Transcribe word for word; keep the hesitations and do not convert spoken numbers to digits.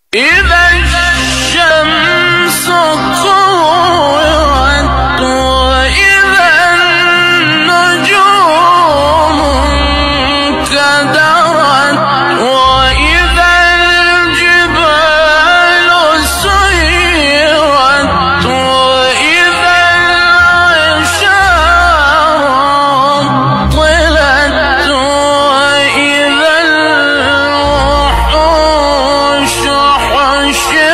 إذا الشمس كورت وإذا النجوم انكدرت وإذا الجبال سيرت وإذا العشار عطلت وإذا الوحوش حشرت